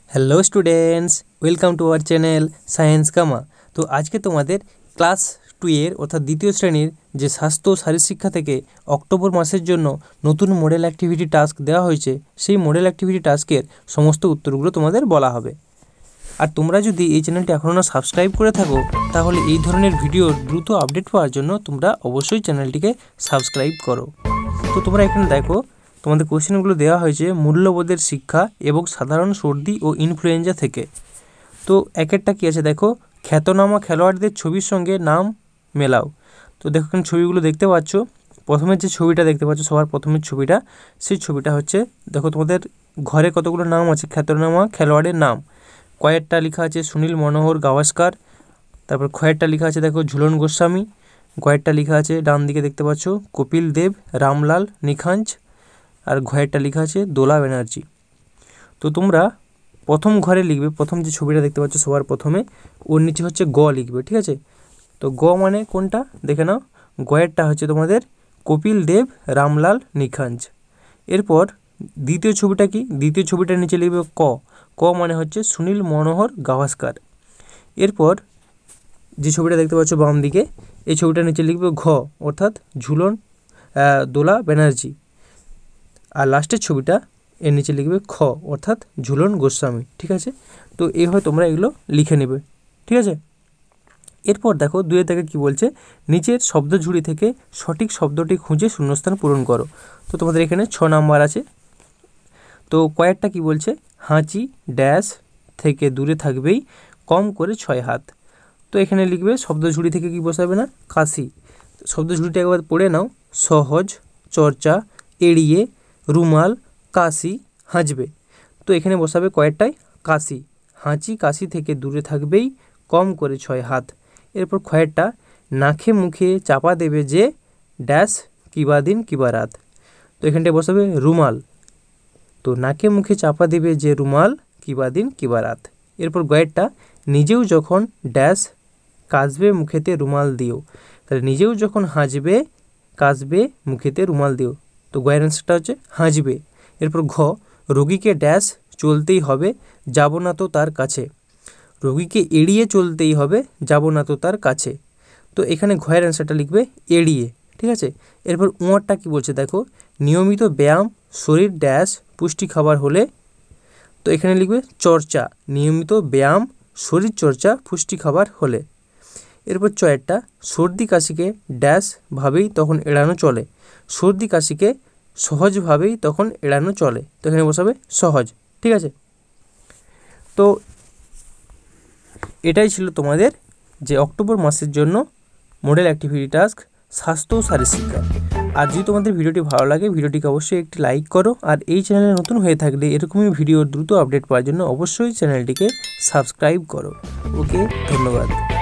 Hello students, welcome to our channel Science Gamma. তো আজকে তোমাদের ক্লাস 2 এর অর্থাৎ দ্বিতীয় শ্রেণীর যে স্বাস্থ্য শারীরশিক্ষা থেকে অক্টোবর মাসের জন্য নতুন মডেল অ্যাক্টিভিটি টাস্ক দেওয়া হয়েছে, সেই মডেল অ্যাক্টিভিটি টাস্কের সমস্ত উত্তরগুলো তোমাদের বলা হবে। আর তোমরা যদি এই চ্যানেলটি এখনও না সাবস্ক্রাইব করে থাকো, তাহলে এই ধরনের ভিডিওর দ্রুত আপডেট পাওয়ার জন্য তোমরা অবশ্যই চ্যানেলটিকে সাবস্ক্রাইব করো। তো তোমরা এখানে দেখো, তোমাদের কোশ্চেনগুলো দেওয়া হয়েছে মূল্যবোধের শিক্ষা এবং সাধারণ সর্দি ও ইনফ্লুয়েঞ্জা থেকে। তো এক একটা কী আছে দেখো, খ্যাতনামা খেলোয়াড়দের ছবির সঙ্গে নাম মেলাও। তো দেখো এখানে ছবিগুলো দেখতে পাচ্ছ। প্রথমে যে ছবিটা দেখতে পাচ্ছ, সবার প্রথমের ছবিটা, সেই ছবিটা হচ্ছে দেখো তোমাদের ঘরে কতগুলো নাম আছে খ্যাতনামা খেলোয়াড়ের নাম। কয়েকটা লেখা আছে সুনীল মনোহর গাভাস্কার, তারপর খয়েরটা লেখা আছে দেখো ঝুলন গোস্বামী, গয়েরটা লেখা আছে ডান দিকে দেখতে পাচ্ছ কপিল দেব, রামলাল নিখাঞ্জ, আর ঘয়েরটা লেখা আছে দোলা ব্যানার্জি। তো তোমরা প্রথম ঘরে লিখবে, প্রথম যে ছবিটা দেখতে পাচ্ছ সবার প্রথমে, ওর নিচে হচ্ছে গ লিখবে, ঠিক আছে। তো গ মানে কোনটা দেখে নাও, গয়েরটা হচ্ছে তোমাদের কপিল দেব, রামলাল নিখাঞ্জ। এরপর দ্বিতীয় ছবিটা কি, দ্বিতীয় ছবিটার নিচে লিখবে ক, ক মানে হচ্ছে সুনীল মনোহর গাভাস্কার। এরপর যে ছবিটা দেখতে পাচ্ছ বাম দিকে, এই ছবিটার নিচে লিখবে ঘ, অর্থাৎ ঝুলন দোলা ব্যানার্জি। আর লাস্টের ছবিটা এর নিচে লিখবে খ, অর্থাৎ ঝুলন গোস্বামী, ঠিক আছে। তো এইভাবে তোমরা এগুলো লিখে নেবে, ঠিক আছে। এরপর দেখো দুয়ের দাগে কী বলছে, নিচের শব্দ ঝুড়ি থেকে সঠিক শব্দটি খুঁজে শূন্যস্থান পূরণ করো। তো তোমাদের এখানে 6 নাম্বার আছে। তো কয়েকটা কি বলছে, হাঁচি ড্যাশ থেকে দূরে থাকবেই, কম করে 6 হাত। তো এখানে লিখবে শব্দ ঝুড়ি থেকে কি বসাবে না, কাশি। শব্দ ঝুড়িটা একবার পড়ে নাও, সহজ, চর্চা, এড়িয়ে, রুমাল, কাশি, হাঁচবে। তো এখানে বসাবে কয়েকটায় কাশি, হাঁচি কাশি থেকে দূরে থাকবেই, কম করে 6 হাত। এরপর খয়েরটা, নাকে মুখে চাপা দেবে যে ড্যাশ কিবা দিন কিবা রাত। তো এখানটায় বসাবে রুমাল। তো নাকে মুখে চাপা দেবে যে রুমাল কিবা দিন কিবা রাত। এরপর গয়েরটা, নিজেও যখন ড্যাশ কাশবে মুখেতে রুমাল দিও। তাহলে নিজেও যখন হাঁচবে কাশবে মুখেতে রুমাল দিও। তো গয়ের অ্যান্সারটা হচ্ছে হাঁচবে। এরপর ঘ, রোগীকে ড্যাশ চলতেই হবে, যাব না তো তার কাছে। রোগীকে এড়িয়ে চলতেই হবে, যাব না তো তার কাছে। তো এখানে ঘয়ের অ্যান্সারটা লিখবে এড়িয়ে, ঠিক আছে। এরপর উঁয়ারটা কি বলছে দেখো, নিয়মিত ব্যায়াম শরীর ড্যাশ পুষ্টি খাবার হলে। তো এখানে লিখবে চর্চা, নিয়মিত ব্যায়াম শরীর চর্চা পুষ্টি খাবার হলে। এরপর চয়েরটা, সর্দি কাশিকে ড্যাশ ভাবেই তখন এড়ানো চলে। সর্দি কাশিকে সহজভাবেই তখন এড়ানো চলে। তো এখানে বসাবে সহজ, ঠিক আছে। তো এটাই ছিল তোমাদের যে অক্টোবর মাসের জন্য মডেল অ্যাক্টিভিটি টাস্ক স্বাস্থ্য ও শারীরশিক্ষা। আর যদি তোমাদের ভিডিওটি ভালো লাগে, ভিডিওটিকে অবশ্যই একটি লাইক করো। আর এই চ্যানেলে নতুন হয়ে থাকলে এরকমই ভিডিওর দ্রুত আপডেট পাওয়ার জন্য অবশ্যই চ্যানেলটিকে সাবস্ক্রাইব করো। ওকে, ধন্যবাদ।